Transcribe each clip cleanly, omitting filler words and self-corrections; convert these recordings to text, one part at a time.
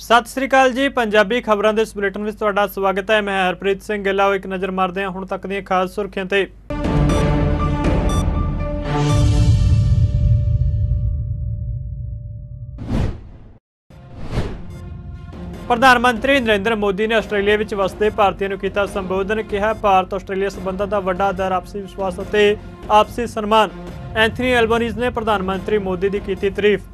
सत श्री अकाल जी। पंजाबी खबरों के इस बुलेटिन में तुहाडा स्वागत है। मैं हरप्रीत सिंह गिल्ला। एक नज़र मारते हैं हुण तक दी खास सुर्खियां ते। प्रधानमंत्री नरेंद्र मोदी ने आस्ट्रेलिया विच वसदे भारतीयों नूं कीता संबोधन। कहा भारत आस्ट्रेलिया संबंधां दा वड्डा आधार आपसी विश्वास अते आपसी सन्मान। एंथनी एल्बनीज़ ने प्रधानमंत्री मोदी की कीती तारीफ।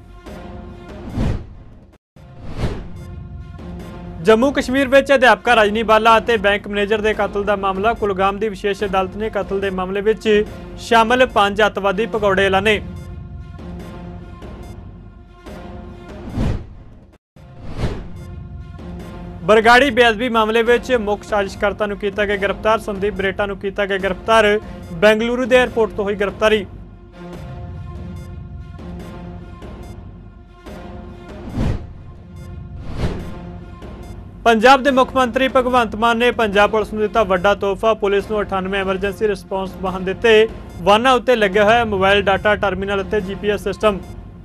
जम्मू कश्मीर में अध्यापक रजनी बाला और बैंक मैनेजर के कतल का मामला। कुलगाम की विशेष अदालत ने कतल के मामले में शामिल 5 अतवादी भगौड़े ऐलाने। बरगाड़ी बेअदबी मामले में मुख्य साजिशकर्ता नूं कीता गया गिरफ्तार। संदीप बरेटा नूं कीता गया गिरफ्तार। बेंगलुरु के एयरपोर्ट तो हुई गिरफ्तारी। पंजाब के मुख्यमंत्री भगवंत मान ने पंजाब पुलिस को दिता वड्डा तोहफा। पुलिस को 98 एमरजेंसी रिस्पॉन्स वाहन दिते। वाहनों उत्ते लगे हुए मोबाइल डाटा टर्मिनल और GPS सिस्टम।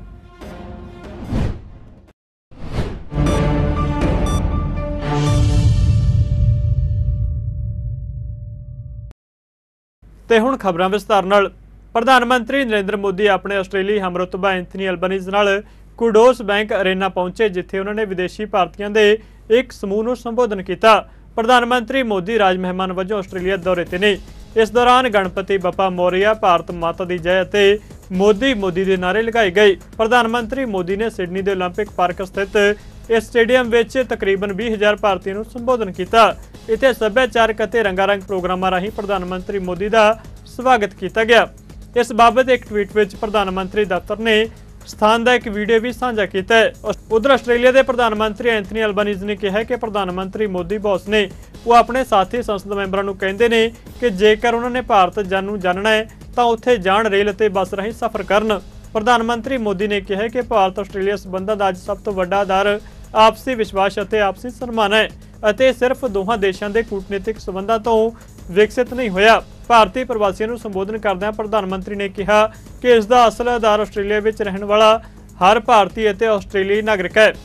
ते हुण खबरां विस्तार नाल। प्रधानमंत्री नरेंद्र मोदी अपने आस्ट्रेलियाई हमरुतबा एंथनी एल्बनीज़ नाल कुडोस बैंक अरेना पहुंचे, जिथे उन्होंने विदेशी भारतीयों के एक समूह को संबोधन किया। प्रधानमंत्री मोदी राज मेहमान वजों आस्ट्रेलिया दौरे ते ने। इस दौरान गणपति बप्पा मोरिया, भारत माता दी जय ते मोदी मोदी के नारे लगाए गए। प्रधानमंत्री मोदी ने सिडनी के ओलंपिक पार्क स्थित इस स्टेडियम में तकरीबन 20,000 भारतीयों को संबोधन किया। इत्थे सभ्याचारक और रंगारंग प्रोग्रामां राहीं प्रधानमंत्री मोदी का स्वागत किया गया। इस बाबत एक ट्वीट में प्रधानमंत्री दफ्तर ने स्थान का एक वीडियो भी साझा किया है। उधर आस्ट्रेलिया के प्रधानमंत्री एंथनी एल्बनीज़ ने कहा कि प्रधानमंत्री मोदी बॉस ने वो अपने साथी संसद मैंबरों को कहते हैं कि जेकर उन्होंने भारत जानना है तो उत्थे जाण रेल ते बस राही सफर करन। प्रधानमंत्री मोदी ने कहा कि भारत आस्ट्रेलिया संबंधां दा अज सब तो वड्डा आधार आपसी विश्वास और आपसी सन्मान है ਅਤੇ सिर्फ दोहां देशों के कूटनीतिक संबंधों तो विकसित नहीं होया। भारतीय प्रवासियों को संबोधन करदਿਆਂ प्रधानमंत्री ने कहा कि इसका असल आधार आस्ट्रेलिया में रहने वाला हर भारतीय और आस्ट्रेलियाई नागरिक है।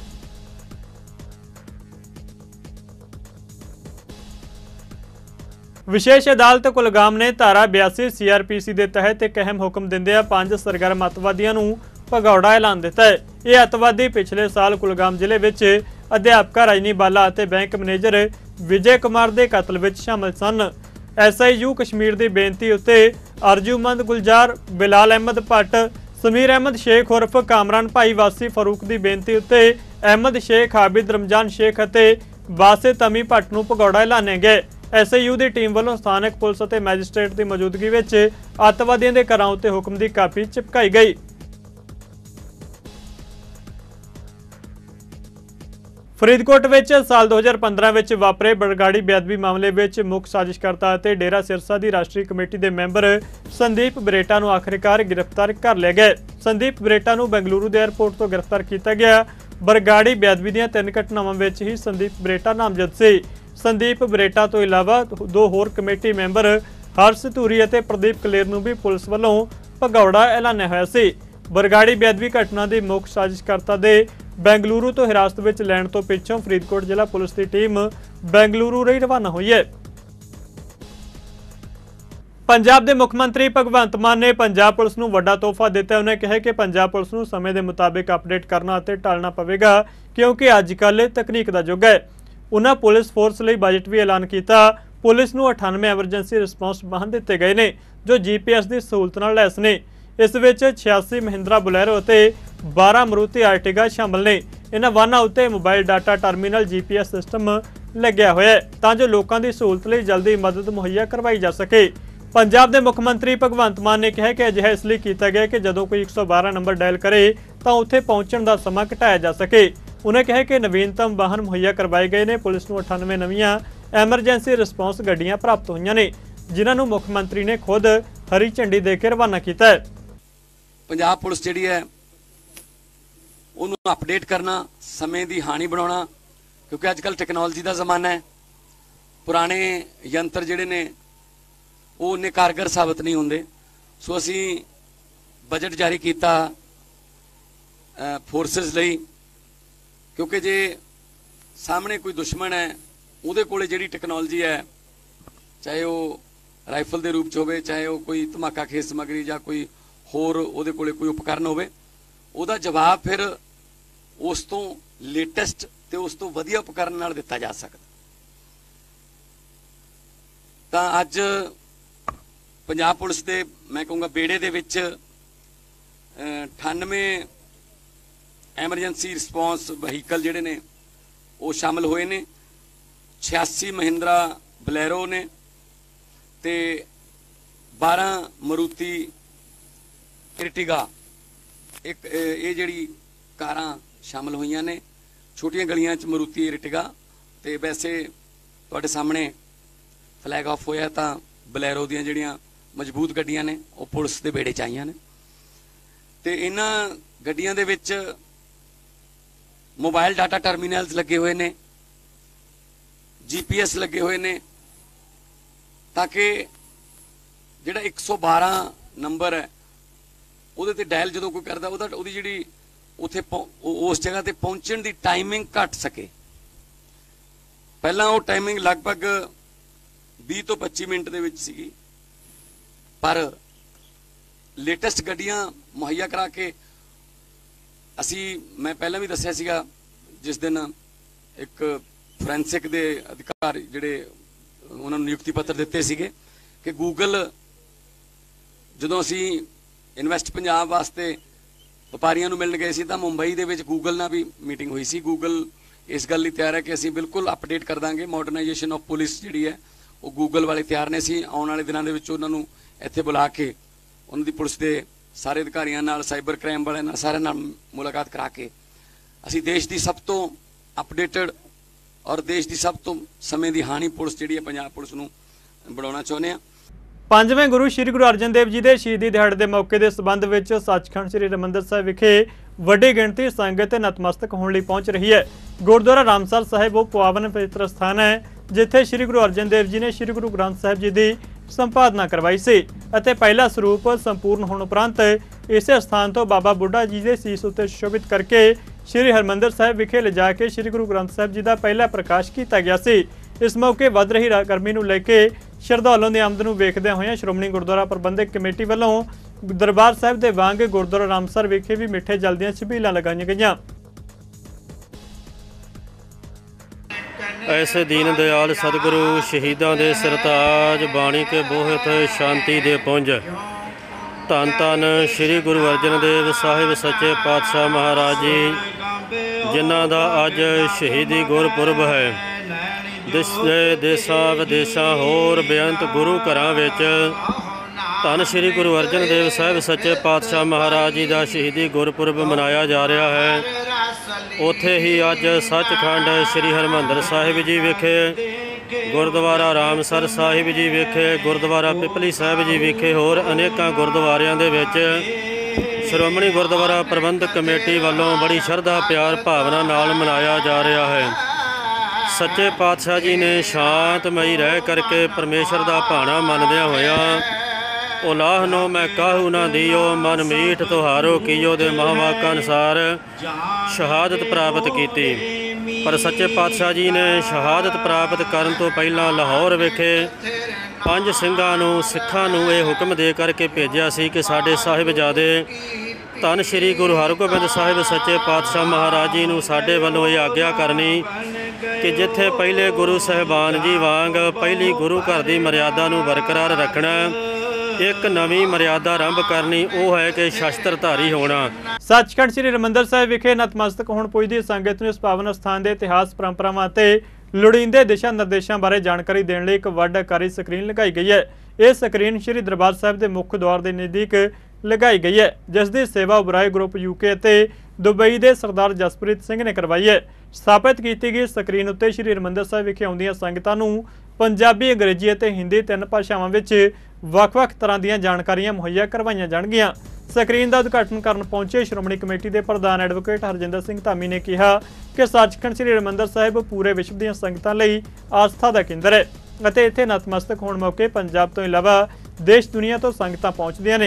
विशेष अदालत कुलगाम ने धारा 82 CRPC के तहत एक अहम हुक्म दिंदਿਆਂ 5 सरगर्म अतवादियों को भगौड़ा ऐलान दिता है। ये अतवादी पिछले साल कुलगाम जिले में अध्यापक रजनी बाला और बैंक मैनेजर विजय कुमार के कतल में शामिल सन। SIU कश्मीर की बेनती उत्ते अर्जुमंद गुलजार, बिलाल अहमद भट्ट, समीर अहमद शेख उर्फ कामरान भाई वासी फरूक की बेनती उत्ते अहमद शेख, आबिद रमजान शेख और वासे तमी भट्ट को भगौड़ा ऐलाने गए। SIU की टीम वालों स्थानक पुलिस और मैजिस्ट्रेट की मौजूदगी में अतवादियों के घरों उत्ते हुक्म की कापी चिपकाई गई। फरीदकोट में साल 2015 में वापरे बरगाड़ी बेअदबी मामले में मुख्य साजिशकर्ता और डेरा सिरसा की राष्ट्रीय कमेटी के मैंबर संदीप बरेटा को आखिरकार गिरफ्तार कर लिया गया। संदीप बरेटा को बेंगलुरु के एयरपोर्ट तो गिरफ्तार किया गया। बरगाड़ी बेअदबी दी 3 घटनावां में ही संदीप बरेटा नामजद से। संदीप बरेटा तो इलावा 2 होर कमेटी मैंबर हर्ष धूरी और प्रदीप कलेर को भी पुलिस वालों भगौड़ा ऐलानिया होया सी। बरगाड़ी बेअदबी घटना की मुख्य साजिशकर्ता दे बेंगलुरु तो हिरासत में लैण तो पिछों फरीदकोट जिला पुलिस की टीम बेंगलुरु रही रवाना हुई है। पंजाब के मुख्यमंत्री भगवंत मान ने पंजाब पुलिस को वड्डा तोहफा दिता। उन्हें कहा कि पंजाब पुलिस को समय के मुताबिक अपडेट करना और टालना पवेगा, क्योंकि अजकल तकनीक का युग है। उन्हें पुलिस फोर्स लिए बजट भी ऐलान किया। पुलिस को 98 एमरजेंसी रिस्पॉन्स वाहन दिते गए हैं जो GPS की सहूलत नाल लैस ने। इस 86 महिंद्रा बुलैरो और 12 मरूती आर्टिगा शामिल ने। इन्हां वाहनों उत्ते mobile data terminal GPS system लग्या होया है तां जो लोगों की सहूलत लई जल्दी मदद मुहैया करवाई जा सके। पंजाब के मुख्यमंत्री भगवंत मान ने कहा कि अजिहा इसलिए किया गया कि जदों कोई 112 नंबर डायल करे तो उत्थे पहुंचण का समा घटाया जा सके। उन्हें कहा कि नवीनतम वाहन मुहैया करवाए गए हैं। पुलिस को 98 नवीं एमरजेंसी रिस्पॉन्स गड्डियां प्राप्त हुई ने, जिन्होंने मुख्यमंत्री ने खुद हरी झंडी देकर रवाना किया है। पंजाब पुलिस जिहड़ी है उन्होंने अपडेट करना, समय की हानि बनाना, क्योंकि अजकल टैक्नोलॉजी का जमाना है। पुराने यंत्र जिहड़े ने वो उन्ने कारगर साबित नहीं होंदे। सो असी बजट जारी किया फोर्सेस लई, क्योंकि जे ਸਾਹਮਣੇ ਕੋਈ ਦੁਸ਼ਮਣ ਹੈ, ਉਹਦੇ ਕੋਲੇ ਜਿਹੜੀ ਟੈਕਨੋਲੋਜੀ ਹੈ, ਚਾਹੇ ਉਹ ਰਾਈਫਲ ਦੇ ਰੂਪ 'ਚ ਹੋਵੇ, ਚਾਹੇ ਉਹ ਕੋਈ ਧਮਾਕਾ ਖੇਜ ਸਮੱਗਰੀ ਜਾਂ ਕੋਈ ਹੋਰ ਉਹਦੇ ਕੋਲੇ ਕੋਈ ਉਪਕਰਨ ਹੋਵੇ, ਉਹਦਾ ਜਵਾਬ ਫਿਰ ਉਸ ਤੋਂ ਲੇਟੈਸਟ ਤੇ ਉਸ ਤੋਂ ਵਧੀਆ ਉਪਕਰਨ ਨਾਲ ਦਿੱਤਾ ਜਾ ਸਕਦਾ। ਤਾਂ ਅੱਜ ਪੰਜਾਬ ਪੁਲਿਸ ਦੇ ਮੈਂ ਕਹੂੰਗਾ ਬੇੜੇ ਦੇ ਵਿੱਚ 98 ਐਮਰਜੈਂਸੀ ਰਿਸਪੌਂਸ ਵਹੀਕਲ ਜਿਹੜੇ ਨੇ ਉਹ ਸ਼ਾਮਲ ਹੋਏ ਨੇ, 86 ਮਹਿੰਦਰਾ ਬਲੈਰੋ ਨੇ ਤੇ 12 ਮਰੂਤੀ ਇਰਟਿਗਾ ਇੱਕ ਇਹ ਜਿਹੜੀ ਕਾਰਾਂ ਸ਼ਾਮਲ ਹੋਈਆਂ ਨੇ। ਛੋਟੀਆਂ ਗਲੀਆਂ 'ਚ ਮਰੂਤੀ ਇਰਟਿਗਾ ਤੇ ਵੈਸੇ ਤੁਹਾਡੇ ਸਾਹਮਣੇ ਫਲੈਗ ਆਫ ਹੋਇਆ ਤਾਂ ਬਲੈਰੋ ਦੀਆਂ ਜਿਹੜੀਆਂ ਮਜ਼ਬੂਤ ਗੱਡੀਆਂ ਨੇ ਉਹ ਪੁਲਿਸ ਦੇ ਬੇੜੇ 'ਚ ਆਈਆਂ ਨੇ। ਤੇ ਇਹਨਾਂ ਗੱਡੀਆਂ ਦੇ ਵਿੱਚ ਮੋਬਾਈਲ ਡਾਟਾ ਟਰਮੀਨਲਸ ਲੱਗੇ ਹੋਏ ਨੇ, GPS ਲੱਗੇ ਹੋਏ ਨੇ, ਤਾਂ ਕਿ ਜਿਹੜਾ 112 ਨੰਬਰ ਹੈ ਉਹਦੇ ਤੇ ਡਾਇਲ ਜਦੋਂ ਕੋਈ ਕਰਦਾ ਉਹਦੀ ਜਿਹੜੀ ਉੱਥੇ ਉਸ ਜਗ੍ਹਾ ਤੇ ਪਹੁੰਚਣ ਦੀ ਟਾਈਮਿੰਗ ਘਟ ਸਕੇ। ਪਹਿਲਾਂ ਉਹ ਟਾਈਮਿੰਗ ਲਗਭਗ 20 ਤੋਂ 25 ਮਿੰਟ ਦੇ ਵਿੱਚ ਸੀਗੀ, ਪਰ ਲੇਟੈਸਟ ਗੱਡੀਆਂ ਮੁਹੱਈਆ ਕਰਾ ਕੇ ਮੈਂ ਪਹਿਲਾਂ ਵੀ ਦੱਸਿਆ ਸੀਗਾ, ਜਿਸ ਦਿਨ ਇੱਕ ਫੋਰੈਂਸਿਕ ਦੇ ਅਧਿਕਾਰੀ ਜਿਹੜੇ ਉਹਨਾਂ ਨੂੰ ਨਿਯੁਕਤੀ ਪੱਤਰ ਦਿੱਤੇ ਸੀਗੇ ਕਿ ਗੂਗਲ, ਜਦੋਂ ਅਸੀਂ ਇਨਵੈਸਟ ਪੰਜਾਬ ਵਾਸਤੇ ਵਪਾਰੀਆਂ ਨੂੰ ਮਿਲਣ ਗਏ ਸੀ ਤਾਂ ਮੁੰਬਈ ਦੇ ਵਿੱਚ ਗੂਗਲ ਨਾਲ ਵੀ ਮੀਟਿੰਗ ਹੋਈ ਸੀ। ਗੂਗਲ ਇਸ ਗੱਲ ਲਈ ਤਿਆਰ ਹੈ ਕਿ ਅਸੀਂ ਬਿਲਕੁਲ ਅਪਡੇਟ ਕਰ ਦਾਂਗੇ ਮਾਡਰਨਾਈਜੇਸ਼ਨ ਆਫ ਪੁਲਿਸ ਜਿਹੜੀ ਹੈ ਉਹ ਗੂਗਲ ਵਾਲੇ ਤਿਆਰ ਨੇ। ਅਸੀਂ ਆਉਣ ਵਾਲੇ ਦਿਨਾਂ ਦੇ ਵਿੱਚ ਉਹਨਾਂ ਨੂੰ ਇੱਥੇ ਬੁਲਾ ਕੇ ਉਹਨਾਂ ਦੀ ਪੁਲਿਸ ਦੇ ਸਾਰੇ ਅਧਿਕਾਰੀਆਂ ਨਾਲ, ਸਾਈਬਰ ਕ੍ਰਾਈਮ ਵਾਲਿਆਂ ਨਾਲ, ਸਾਰਿਆਂ ਨਾਲ ਮੁਲਾਕਾਤ ਕਰਾ ਕੇ ਅਸੀਂ ਦੇਸ਼ ਦੀ ਸਭ ਤੋਂ ਅਪਡੇਟਡ ਔਰ ਦੇਸ਼ ਦੀ ਸਭ ਤੋਂ ਸਮੇਂ ਦੀ ਹਾਣੀ ਪੁਲਿਸ ਜਿਹੜੀ ਹੈ ਪੰਜਾਬ ਪੁਲਿਸ ਨੂੰ ਬਣਾਉਣਾ ਚਾਹੁੰਦੇ ਹਾਂ। ਪੰਜਵੇਂ ਗੁਰੂ ਸ਼੍ਰੀ ਗੁਰੂ ਅਰਜਨ ਦੇਵ ਜੀ ਦੇ ਸ਼ਹੀਦੀ ਦਿਹਾੜੇ ਦੇ ਮੌਕੇ ਦੇ ਸਬੰਧ ਵਿੱਚ ਸੱਚਖੰਡ ਸ੍ਰੀ ਹਰਿਮੰਦਰ ਸਾਹਿਬ ਵਿਖੇ ਵੱਡੀ ਗਿਣਤੀ ਸੰਗਤ ਨਤਮਸਤਕ ਹੋਣ ਲਈ ਪਹੁੰਚ ਰਹੀ ਹੈ। ਗੁਰਦੁਆਰਾ ਰਾਮਸਰ ਸਾਹਿਬ ਉਹ ਪਾਵਨ ਪਵਿੱਤਰ ਸਥਾਨ ਹੈ ਜਿੱਥੇ ਸ਼੍ਰੀ ਗੁਰੂ ਅਰਜਨ ਦੇਵ ਜੀ ਨੇ ਸ਼੍ਰੀ ਗੁਰੂ ਗ੍ਰੰਥ ਸਾਹਿਬ ਜੀ ਦੀ ਸੰਪਾਦਨਾ ਕਰਵਾਈ ਸੀ ਅਤੇ ਪਹਿਲਾ ਸਰੂਪ ਸੰਪੂਰਨ ਹੋਣ ਉਪਰੰਤ ਇਸੇ ਸਥਾਨ ਤੋਂ ਬਾਬਾ ਬੁੱਢਾ ਜੀ ਦੇ ਸੀਸ ਉੱਤੇ ਸ਼ੋਭਿਤ ਕਰਕੇ ਸ਼੍ਰੀ ਹਰਿਮੰਦਰ ਸਾਹਿਬ ਵਿਖੇ ਲਿਜਾ ਕੇ ਸ਼੍ਰੀ ਗੁਰੂ ਗ੍ਰੰਥ ਸਾਹਿਬ ਜੀ ਦਾ ਪਹਿਲਾ ਪ੍ਰਕਾਸ਼ ਕੀਤਾ ਗਿਆ ਸੀ। ਇਸ ਮੌਕੇ ਵੱਧ ਰਹੀ ਗਰਮੀ ਨੂੰ ਲੈ ਕੇ ਸ਼ਰਧਾਲੂਆਂ ਦੀ ਆਮਦ ਨੂੰ ਵੇਖਦਿਆਂ ਹੋਇਆਂ ਸ਼੍ਰੋਮਣੀ ਗੁਰਦੁਆਰਾ ਪ੍ਰਬੰਧਕ ਕਮੇਟੀ ਵੱਲੋਂ ਦਰਬਾਰ ਸਾਹਿਬ ਦੇ ਵਾਂਗ ਗੁਰਦੁਆਰਾ ਰਾਮਸਰ ਵਿਖੇ ਵੀ ਮਿੱਠੇ ਜਲ ਦੀਆਂ ਛਬੀਲਾਂ ਲਗਾਈਆਂ ਗਈਆਂ। ऐसे दीन दयाल सतगुरु शहीदा दे सरताज बाणी के बोहत शांति दे पुंज धन धन श्री गुरु अर्जन देव साहिब सच्चे पातशाह महाराज जी जिन्हां दा अज शहीदी गुरपुरब है। देशां विदेशां होर बेअंत गुरु घरां विच धन श्री गुरु अर्जन देव साहिब सच्चे पातशाह महाराज जी का शहीदी गुरपुरब मनाया जा रहा है। उत्थे ही अज सचखंड श्री हरमंदर साहिब जी विखे, गुरुद्वारा रामसर साहिब जी विखे, गुरुद्वारा पिपली साहिब जी विखे होर अनेकां गुरुद्वारियां दे विच श्रोमणी गुरुद्वारा प्रबंधक कमेटी वालों बड़ी श्रद्धा प्यार भावना नाल मनाया जा रहा है। सच्चे पातशाह जी ने शांतमई रह करके परमेश्वर का भाणा मनदियां होया उलाह नो मैं काहू ना दियो मन मीठ तुहारो कीयो दे महावाक अनुसार शहादत प्राप्त की। पर सच्चे पातशाह जी ने शहादत प्राप्त करन तो पहला लाहौर विखे 5 ਸਿੰਘਾਂ ਨੂੰ ਸਿੱਖਾਂ ਨੂੰ ਇਹ ਹੁਕਮ ਦੇ ਕਰਕੇ ਭੇਜਿਆ ਸੀ ਕਿ ਸਾਡੇ ਸਾਹਿਬਜ਼ਾਦੇ ਧੰਨ ਸ਼੍ਰੀ ਗੁਰੂ ਹਰਗੋਬਿੰਦ ਸਾਹਿਬ ਸੱਚੇ ਪਾਤਸ਼ਾਹ ਮਹਾਰਾਜ ਜੀ ਨੂੰ ਸਾਡੇ ਵੱਲੋਂ ਇਹ ਆਗਿਆ ਕਰਨੀ ਕਿ ਜਿੱਥੇ ਪਹਿਲੇ ਗੁਰੂ ਸਾਹਿਬਾਨ ਜੀ ਵਾਂਗ ਪਹਿਲੀ ਗੁਰੂ ਘਰ ਦੀ ਮਰਿਆਦਾ ਨੂੰ ਬਰਕਰਾਰ ਰੱਖਣਾ, एक नवी मर्यादा आरंभ करनी वो है कि शस्त्रधारी होना। सचखंड श्री हरिमंदर साहिब विखे नतमस्तक होण पुजदी संगत नूं इस पावन स्थान के इतिहास परंपरावां ते लोड़ींदे दिशा निर्देशों बारे जानकारी देने लई एक वड्डाकारी स्क्रीन लगाई गई है। यह स्क्रीन श्री दरबार साहिब के मुख्य द्वार के नज़दीक लगाई गई है, जिसकी सेवा उबराए ग्रुप यूके ते दुबई के सरदार जसप्रीत सिंह ने करवाई है। स्थापित की गई स्क्रीन उत्ते श्री हरिमंदर साहिब विखे आउंदियां संगतां नूं पंजाबी, अंग्रेजी और हिंदी 3 भाषावां विच ਵੱਖ-ਵੱਖ ਤਰ੍ਹਾਂ ਦੀਆਂ ਜਾਣਕਾਰੀਆਂ ਮੁਹੱਈਆ ਕਰਵਾਈਆਂ ਜਾਣਗੀਆਂ। ਸਕਰੀਨ ਦਾ ਉਦਘਾਟਨ ਕਰਨ ਪਹੁੰਚੇ ਸ਼੍ਰੋਮਣੀ ਕਮੇਟੀ ਦੇ ਪ੍ਰਧਾਨ ਐਡਵੋਕੇਟ ਹਰਜਿੰਦਰ ਸਿੰਘ ਧਾਮੀ ਨੇ ਕਿਹਾ ਕਿ ਸੱਚਖੰਡ ਸ੍ਰੀ ਹਰਿਮੰਦਰ ਸਾਹਿਬ ਪੂਰੇ ਵਿਸ਼ਵ ਦੀਆਂ ਸੰਗਤਾਂ ਲਈ ਆਸਥਾ ਦਾ ਕੇਂਦਰ ਹੈ ਅਤੇ ਇੱਥੇ ਨਤਮਸਤਕ ਹੋਣ ਮੌਕੇ ਪੰਜਾਬ ਤੋਂ ਇਲਾਵਾ ਦੇਸ਼ ਦੁਨੀਆ ਤੋਂ ਸੰਗਤਾਂ ਪਹੁੰਚਦੀਆਂ ਨੇ।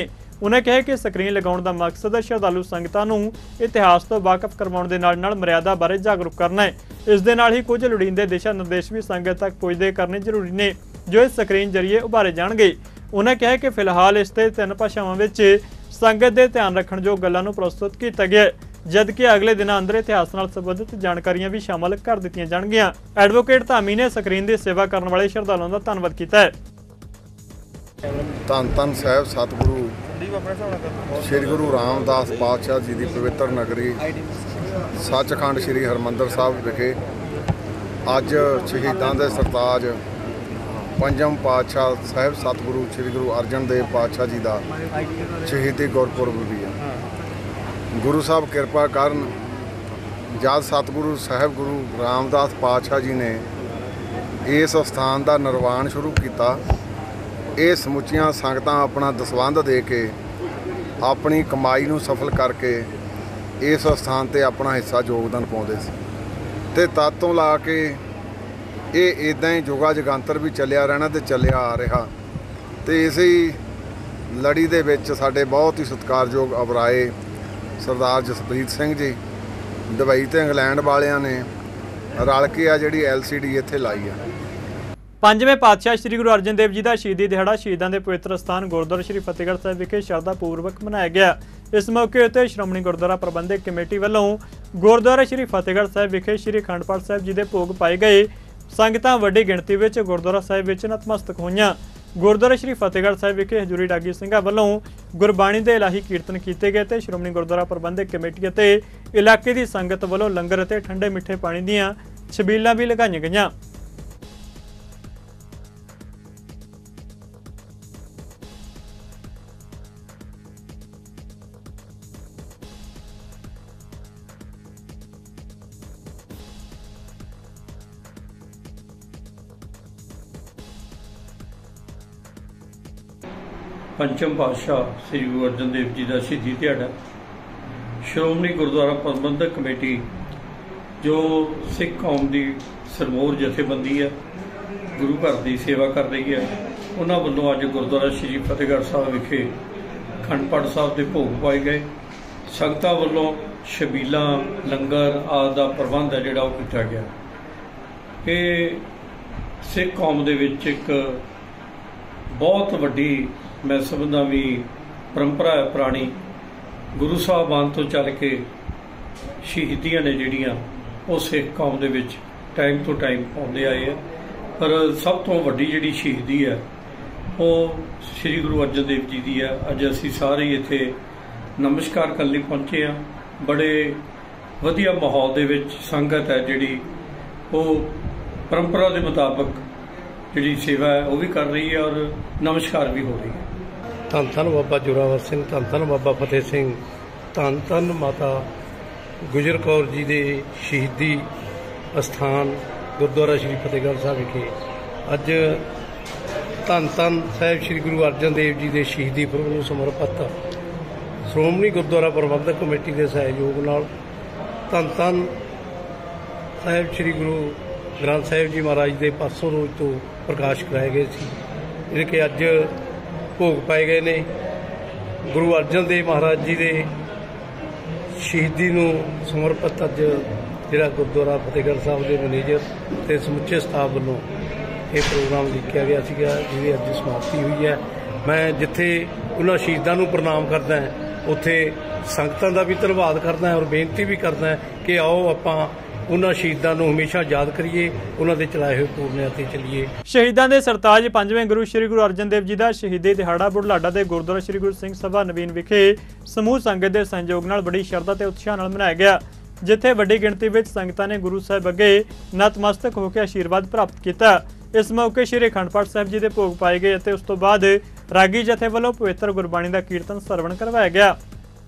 उन्हें कहा कि स्क्रीन लगाउण दा मकसद श्रद्धालु संगतां नूं इतिहास तो वाकफ करवाउण दे नाल मर्यादा बारे जागरूक करना है। इस दे नाल ही कुछ लोड़ींदे दिशा निर्देश भी संगत तक पुजदे करने जरूरी ने जो इस स्क्रीन जरिए उभारे जाणगे। उन्हें कहा कि फिलहाल इस ते 3 भाषावां विच संगत दे ध्यान रखण जो गल्लां नूं प्रस्तुत किया गया, जबकि अगले दिन अंदर इतिहास नाल संबंधित जानकारियां भी शामिल कर दित्तियां जाणगीਆਂ। एडवोकेट धामी ने स्क्रीन की सेवा करने वाले श्रद्धालुओं का धन्नवाद किया है। ਧੰਨ ਧੰਨ ਸਾਹਿਬ ਸਤਿਗੁਰੂ श्री गुरु रामदास पातशाह जी की पवित्र नगरी सचखंड श्री हरमंदर साहब विखे अज शहीदां दे सरताज पंजम पातशाह साहब सतगुरु श्री गुरु अर्जन देव पातशाह जी का शहीदी गुरपुरब भी है। गुरु साहब किरपा करन जद सतगुरु साहब गुरु रामदास पातशाह जी ने इस स्थान का निर्माण शुरू किया। ये समुचियां संगतां अपना दसवंध दे के अपनी कमाई नूं सफल करके इस स्थान ते अपना हिस्सा योगदान पाउंदे सी ते तद तों ला के ये इदां ही जुगा जगंतर भी चलिया रहना ते चलिया आ रहा। ते इसी लड़ी दे विच साडे बहुत ही सत्कारयोग अबराए सरदार जसप्रीत सिंह जी दुबई ते इंग्लैंड वालियां ने रल के आ जिहड़ी LCD इत्थे लाई है। पंजवें पातशाह श्री गुरु अर्जन देव जी का शहीदी दिहाड़ा शहीदों के पवित्र स्थान गुरुद्वारा श्री फतेहगढ़ साहिब विखे श्रद्धापूर्वक मनाया गया। इस मौके उत्ते श्रोमणी गुरुद्वारा प्रबंधक कमेटी वालों गुरुद्वारा श्री फतेहगढ़ साहिब विखे श्री अखंड पाठ साहिब जी के भोग पाए गए। संगतां वड्डी गिणती में गुरुद्वारा साहिब विच नतमस्तक होईयां। गुरुद्वारा श्री फतेहगढ़ साहिब विखे हजूरी डागी ਸਿੰਘਾਂ ਵੱਲੋਂ गुरबाणी के इलाही कीर्तन किए गए ते श्रोमणी गुरुद्वारा प्रबंधक कमेटी ते इलाके की संगत वालों लंगर ते ठंडे मिठे पानी दीआं छबीलां भी लगाईआं गईआं। पंचम पातशाह श्री गुरु अर्जन देव जी का शहीदी दिहाड़ा श्रोमणी गुरुद्वारा प्रबंधक कमेटी जो सिख कौम की सरमोर जथेबंदी है गुरु घर की सेवा कर रही है, उन्होंने वालों अज गुरुद्वारा श्री फतेहगढ़ साहब विखे अखंड पाठ साहब के भोग पाए गए। संगतां वालों छबीलां लंगर आदि का प्रबंध है जिहड़ा वो किया गया। ये सिख कौम दे विच एक बहुत वड्डी मैं समझदा भी परंपरा है पुरानी। गुरु साहबान तो चल के शहीदियां ने जिहड़ियां वो सिख कौम दे विच टाइम तो टाइम आउंदे आए हैं, पर सब तो वड्डी जिहड़ी शहीदी है वो श्री गुरु अर्जन देव जी की है। अज असीं सारे इत्थे नमस्कार करने लई पहुंचे हैं। बड़े वधिया माहौल दे विच संगत है जिहड़ी वो परंपरा के मुताबिक जिहड़ी सेवा है वो भी कर रही है और नमस्कार भी हो रही है। धन धन बाबा जोरावर सिंह, धन धन बाबा फतेह सिंह, धन धन माता गुजर कौर जी के शहीदी अस्थान गुरुद्वारा श्री फतेहगढ़ साहब विखे अज धन धन साहिब श्री गुरु अर्जन देव जी के शहीदी पुरब नूं समर्पित श्रोमणी गुरुद्वारा प्रबंधक कमेटी के सहयोग नाल धन धन साहिब श्री गुरु ग्रंथ साहिब जी महाराज के पासों रोज तो प्रकाश कराए गए सी, जिहड़े कि अज भोग पाए गए ने। गुरु अर्जन देव महाराज जी के शहीदी नूं समर्पित अज जिहड़ा गुरुद्वारा फतेहगढ़ साहब के मैनेजर ते समुचे स्टाफ वालों ये प्रोग्राम लिखिया गया सीगा, जिहदी अज समाप्ति हुई है। मैं जिथे उन्हां शहीदां नूं प्रणाम करदा हां उत्थे संगतां दा भी धन्नवाद करदा हां और बेनती भी करदा हां कि आओ आपां उन्हां शहीदां नूं हमेशा याद करिए, उन्हां दे चलाए हुए पूरनिਆਂ ते चलिए। शहीदां दे सरताज पंजवें गुरु श्री गुरु अर्जन देव जी का शहीदी दिहाड़ा बुढ़लाडा के गुरुद्वारा श्री गुरु सिंह सभा नवीन विखे समूह संगत के सहयोग नाल बड़ी श्रद्धा ते उत्साह नाल मनाया गया, जिथे वड्डी गिणती विच संगतां ने गुरु साहिब अगे नतमस्तक होकर आशीर्वाद प्राप्त किया। इस मौके श्री अखंड पाठ साहिब जी के भोग पाए गए ते उस तो बाद रागी जथे वालों पवित्र गुरबाणी का कीर्तन सरवण करवाया गया।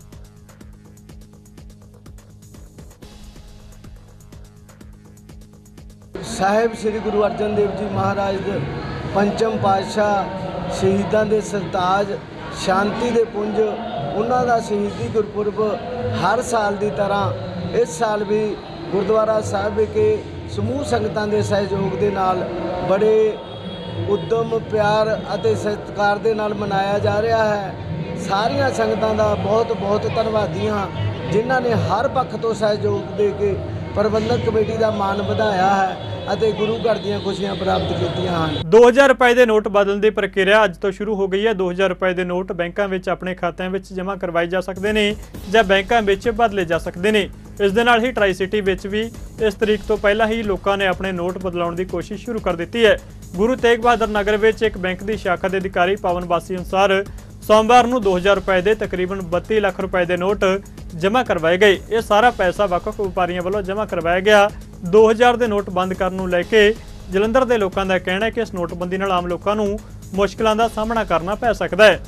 साहिब श्री गुरु अर्जन देव जी महाराज दे पंचम पातशाह शहीदां दे सरताज शांति दे पुंज उन्हां दा शहीदी गुरपुरब हर साल की तरह इस साल भी गुरुद्वारा साहिब विखे समूह संगतां दे सहयोग दे नाल बड़े उद्यम प्यार अते सत्कार दे नाल मनाया जा रहा है। ਸਾਰੀਆਂ ਸੰਗਤਾਂ ਦਾ ਬਹੁਤ ਬਹੁਤ ਧੰਨਵਾਦੀ ਹਾਂ ਜਿਨ੍ਹਾਂ ਨੇ ਹਰ ਪੱਖ ਤੋਂ ਸਹਿਯੋਗ ਦੇ ਕੇ ਪ੍ਰਬੰਧਕ ਕਮੇਟੀ ਦਾ ਮਾਣ ਵਧਾਇਆ ਹੈ ਅਤੇ ਗੁਰੂ ਘਰ ਦੀਆਂ ਖੁਸ਼ੀਆਂ ਪ੍ਰਾਪਤ ਕੀਤੀਆਂ ਹਨ। 2000 ਰੁਪਏ ਦੇ ਨੋਟ ਬਦਲਣ ਦੀ ਪ੍ਰਕਿਰਿਆ ਅੱਜ ਤੋਂ ਸ਼ੁਰੂ ਹੋ ਗਈ ਹੈ। 2000 ਰੁਪਏ ਦੇ ਨੋਟ ਬੈਂਕਾਂ ਵਿੱਚ ਆਪਣੇ ਖਾਤਿਆਂ ਵਿੱਚ ਜਮ੍ਹਾਂ ਕਰਵਾਏ ਜਾ ਸਕਦੇ ਨੇ ਜਾਂ ਬੈਂਕਾਂ ਵਿੱਚ ਬਦਲੇ ਜਾ ਸਕਦੇ ਨੇ। ਇਸ ਦੇ ਨਾਲ ਹੀ ਟਰਾਈ ਸਿਟੀ ਵਿੱਚ ਵੀ ਇਸ ਤਰੀਕ ਤੋਂ ਪਹਿਲਾਂ ਹੀ ਲੋਕਾਂ ਨੇ ਆਪਣੇ ਨੋਟ ਬਦਲਾਉਣ ਦੀ ਕੋਸ਼ਿਸ਼ ਸ਼ੁਰੂ ਕਰ ਦਿੱਤੀ ਹੈ। ਗੁਰੂ ਤੇਗ ਬਹਾਦਰ ਨਗਰ ਵਿੱਚ ਇੱਕ ਬੈਂਕ ਦੀ ਸ਼ਾਖਾ ਦੇ ਅਧਿਕਾਰੀ ਪਵਨ ਬਾਸੀ ਅਨੁਸਾਰ सोमवार ਨੂੰ 2000 ਰੁਪਏ ਦੇ ਤਕਰੀਬਨ 32 ਲੱਖ ਰੁਪਏ ਦੇ ਨੋਟ ਜਮ੍ਹਾਂ ਕਰਵਾਏ ਗਏ। ਇਹ ਸਾਰਾ ਪੈਸਾ ਵੱਖ-ਵੱਖ ਵਪਾਰੀਆਂ ਵੱਲੋਂ ਜਮ੍ਹਾਂ ਕਰਵਾਇਆ ਗਿਆ। 2000 ਦੇ ਨੋਟ ਬੰਦ ਕਰਨ ਨੂੰ ਲੈ ਕੇ ਜਲੰਧਰ ਦੇ ਲੋਕਾਂ ਦਾ ਕਹਿਣਾ ਹੈ ਕਿ ਇਸ ਨੋਟਬੰਦੀ ਨਾਲ ਆਮ ਲੋਕਾਂ ਨੂੰ ਮੁਸ਼ਕਲਾਂ ਦਾ ਸਾਹਮਣਾ ਕਰਨਾ ਪੈ ਸਕਦਾ ਹੈ।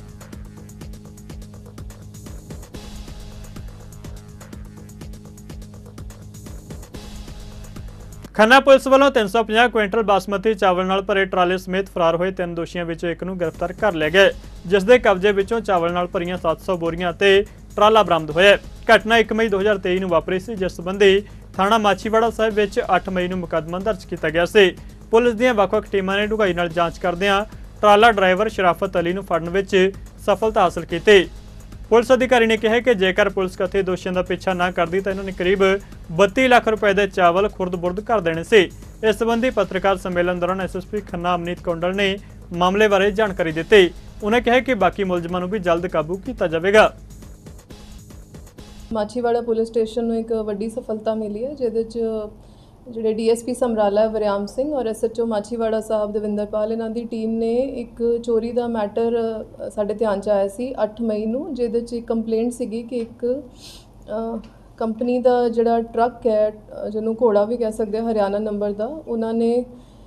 ਖੰਨਾ ਪੁਲਿਸ ਵੱਲੋਂ 350 ਕੁਇੰਟਲ ਬਾਸਮਤੀ ਚਾਵਲ ਨਾਲ ਭਰੇ ਟਰਾਲੇ ਸਮੇਤ ਫਰਾਰ ਹੋਏ 3 ਦੋਸ਼ੀਆਂ ਵਿੱਚੋਂ ਇੱਕ ਨੂੰ ਗ੍ਰਿਫਤਾਰ ਕਰ ਲਿਆ ਗਿਆ, ਜਿਸ ਦੇ ਕਬਜ਼ੇ ਵਿੱਚੋਂ ਚਾਵਲ ਨਾਲ ਭਰੀਆਂ 700 ਬੋਰੀਆਂ ਤੇ ਟਰਾਲਾ ਬਰਾਮਦ ਹੋਇਆ। ਘਟਨਾ 1 ਮਈ 2023 ਨੂੰ ਵਾਪਰੀ ਸੀ, ਜਿਸ ਸੰਬੰਧੀ ਥਾਣਾ ਮਾਛੀਵਾੜਾ ਸਾਹਿਬ ਵਿੱਚ 8 ਮਈ ਨੂੰ ਮੁਕੱਦਮਾ ਦਰਜ ਕੀਤਾ ਗਿਆ ਸੀ। ਪੁਲਿਸ ਦੀਆਂ ਵੱਖ-ਵੱਖ ਟੀਮਾਂ ਨੇ ਡੂੰਘਾਈ ਨਾਲ ਜਾਂਚ ਕਰਦਿਆਂ ਟਰਾਲਾ ਡਰਾਈਵਰ ਸ਼ਰਾਫਤ ਅਲੀ ਨੂੰ ਫੜਨ ਵਿੱਚ ਸਫਲਤਾ ਹਾਸਲ ਕੀਤੀ। ਪੁਲਿਸ ਅਧਿਕਾਰੀ ਨੇ ਕਿਹਾ ਕਿ ਜੇਕਰ ਪੁਲਿਸ ਕਥਿਤ ਦੋਸ਼ੀਆਂ ਦਾ ਪਿੱਛਾ ਨਾ ਕਰਦੀ ਤਾਂ ਇਹਨਾਂ ਨੇ ਕਰੀਬ 32 ਲੱਖ ਰੁਪਏ ਦੇ ਚਾਵਲ ਖੁਰਦ-ਬੁਰਦ ਕਰ ਦੇਣੇ ਸੀ। ਇਸ ਸੰਬੰਧੀ ਪੱਤਰਕਾਰ ਸੰਮੇਲਨ ਦੌਰਾਨ ਐਸਐਸਪੀ ਖੰਨਾ ਅਮਨੀਤ ਕੌਂਡਲ ਨੇ ਮਾਮਲੇ ਬਾਰੇ ਜਾਣਕਾਰੀ ਦਿੱਤੀ। ਉਹਨਾਂ ਕਿਹਾ ਕਿ ਬਾਕੀ ਮੁਲਜ਼ਮਾਂ ਨੂੰ ਵੀ ਜਲਦ ਕਾਬੂ ਕੀਤਾ ਜਾਵੇਗਾ। ਮਾਛੀਵਾੜਾ ਪੁਲਿਸ ਸਟੇਸ਼ਨ ਨੂੰ ਇੱਕ ਵੱਡੀ ਸਫਲਤਾ ਮਿਲੀ ਹੈ, ਜਿਹਦੇ 'ਚ ਜਿਹੜੇ ਡੀਐਸਪੀ ਸਮਰਾਲਾ ਵਰਿਆਮ ਸਿੰਘ ਔਰ ਐਸਐਚਓ ਮਾਛੀਵਾੜਾ ਸਾਹਿਬ ਦਵਿੰਦਰਪਾਲ ਇਹਨਾਂ ਦੀ ਟੀਮ ਨੇ ਇੱਕ ਚੋਰੀ ਦਾ ਮੈਟਰ ਸਾਡੇ ਧਿਆਨ 'ਚ ਆਇਆ ਸੀ 8 ਮਈ ਨੂੰ, ਜਿਹਦੇ 'ਚ ਇੱਕ ਕੰਪਲੇਂਟ ਸੀਗੀ ਕਿ ਇੱਕ ਕੰਪਨੀ ਦਾ ਜਿਹੜਾ ਟਰੱਕ ਹੈ, ਜਿਹਨੂੰ ਘੋੜਾ ਵੀ ਕਹਿ ਸਕਦੇ ਹਰਿਆਣਾ ਨੰਬਰ ਦਾ, ਉਹਨਾਂ ਨੇ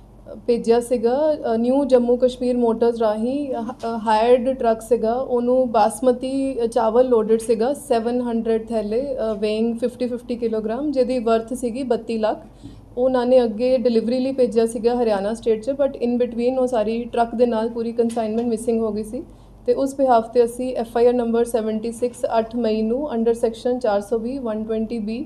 ਭੇਜਿਆ ਸੀਗਾ ਨਿਊ ਜੰਮੂ ਕਸ਼ਮੀਰ ਮੋਟਰਸ ਰਾਹੀਂ ਹਾਇਰਡ ਟਰੱਕ ਸੀਗਾ, ਉਹਨੂੰ ਬਾਸਮਤੀ ਚਾਵਲ ਲੋਡਡ ਸੀਗਾ 700 ਥੈਲੇ ਵੇਇੰਗ 50 ਕਿਲੋਗ੍ਰਾਮ, ਜਿਹਦੀ ਵਰਥ ਸੀਗੀ 32 ਲੱਖ। ਉਹਨਾਂ ਨੇ ਅੱਗੇ ਡਿਲੀਵਰੀ ਲਈ ਭੇਜਿਆ ਸੀਗਾ ਹਰਿਆਣਾ ਸਟੇਟ 'ਚ, ਬਟ ਇਨ ਬਿਟਵੀਨ ਉਹ ਸਾਰੀ ਟਰੱਕ ਦੇ ਨਾਲ ਪੂਰੀ ਕੰਸਾਈਨਮੈਂਟ ਮਿਸਿੰਗ ਹੋ ਗਈ ਸੀ ਤੇ ਉਸ ਬਿਹਾਫ ਤੇ ਅਸੀਂ FIR ਨੰਬਰ 76 8 ਮਈ ਨੂੰ ਅੰਡਰ ਸੈਕਸ਼ਨ 420 120B